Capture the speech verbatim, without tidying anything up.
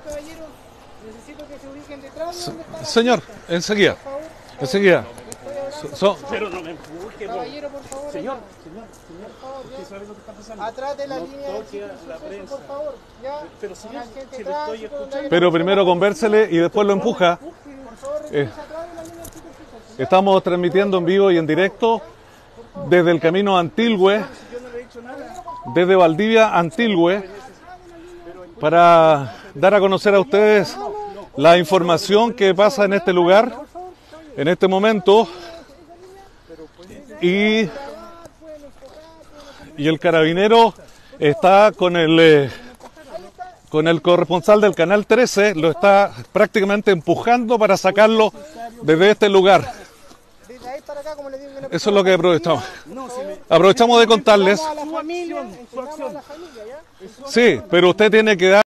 caballero, necesito que se ubiquen detrás de donde está la Señor, fiesta. enseguida, Por favor, enseguida. estoy hablando. So- Pero no me empuje, por- Caballero, por favor. Señor, acá. señor, señor, Por favor, usted ya. sabe lo que está pasando. Atrás de la No línea de toque chico a la suceso, prensa. por favor. Ya. Pero, señor, Hay gente si le atrás, estoy chicos, escuchando. Pero primero convérsele y después lo empuja. Por favor, Eh. retírese atrás de la línea de chico suceso. Estamos transmitiendo en vivo y en directo desde el camino Antilhue, Yo no le he dicho nada. desde Valdivia a Antilhue, para dar a conocer a ustedes la información que pasa en este lugar, en este momento, y, y el carabinero está con el, eh, con el corresponsal del Canal trece, lo está prácticamente empujando para sacarlo desde este lugar. Desde ahí para acá, como le digo, que no Eso es lo que aprovechamos. No, si me... Aprovechamos de contarles. a la familia, entregamos a la familia, ¿ya? Sí, pero usted tiene que dar